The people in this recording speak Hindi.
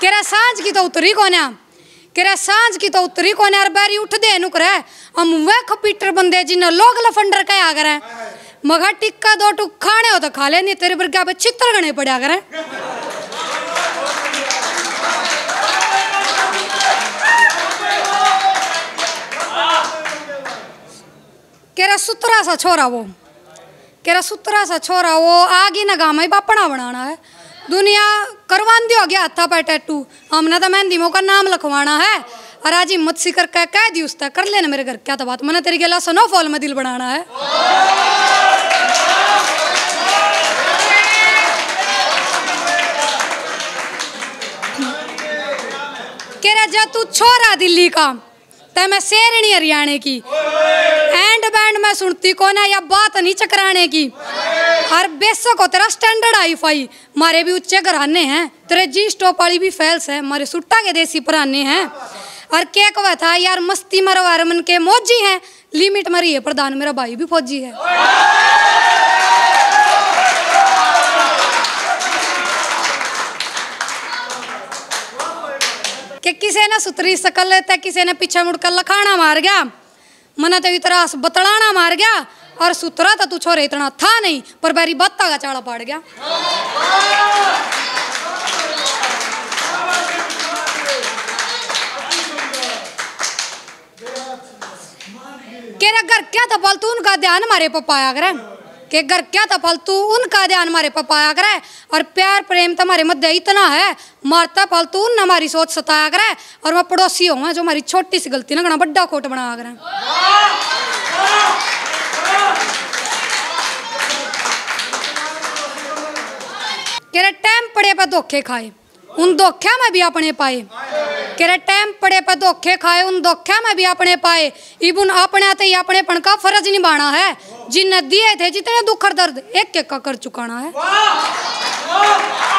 कह रहा सांझ की तो उतरी कोन्या, कह रहा सांझ की तो उतरी कोन्या और बैरी उठ दे नुकर है हम वह खपीटर बंदे जिन्हें लोग लफंडर कहा करे मगर टिक्का दो टुक खाने हो तो खा ले नहीं तेरे पर क्या चित्र गणे पड़ा करे। कह रहा सुतरा सा छोरा वो, कह रहा सुतरा सा छोरा वो आगे ना गामा ही बापना बनाना है दुनिया करवान दियो गया हथा पर टैटू हमने तो मेहंदी मो का नाम लिखवाना है और आज हिम्मत सी करके कह दी उसका कर लेना मेरे घर क्या तो बात मैंने तेरी गला स्नोफॉल में दिल बनाना है। कह रहा जा तू छोरा दिल्ली का ते मैं शेरनी हरियाणा की एंड बैंड में सुनती को ना या बात नहीं चकराने की हर बेसक हो तेरा स्टैंडर्ड हाईफाई मारे भी उच्चे घराने हैं तेरे जी स्टॉप वाली भी फैल्स है मारे सुट्टा के देसी पुराने हैं और क्या कहा था यार मस्ती मरवार मन के मौजी हैं लिमिट मरी है प्रधान मेरा भाई भी फौजी है। कि किसी ने सुतरी सकल लेते किसी ने पीछे मुड़कर लखाना मार गया मना तो इतना बतलाना मार गया और सुतरा तो तू छोरे इतना था नहीं पर बारी बत्ता का चाड़ा पड़ गया। केरा घर क्या था फालतू उनका ध्यान हमारे पर पाया करे के घर क्या था फालतू उनका ध्यान हमारे पर पाया करे और प्यार प्रेम तुम्हारे मध्य इतना है मारता फालतू उन हमारी सोच सताया करे और वह पड़ोसी हो जो हमारी छोटी सी गलती ना घना बड़ा खोट बना करे। केरा टाइम पड़े पर धोखे खाए उन धोख्या में भी अपने पाए केरा टाइम पड़े पर धोखे खाए उन धोख्या में भी अपने पाए इबुन अपने आते ही अपने पन का फर्ज निभाना है जिन दिए थे जितने दुख और दर्द एक एक का कर चुकाना है।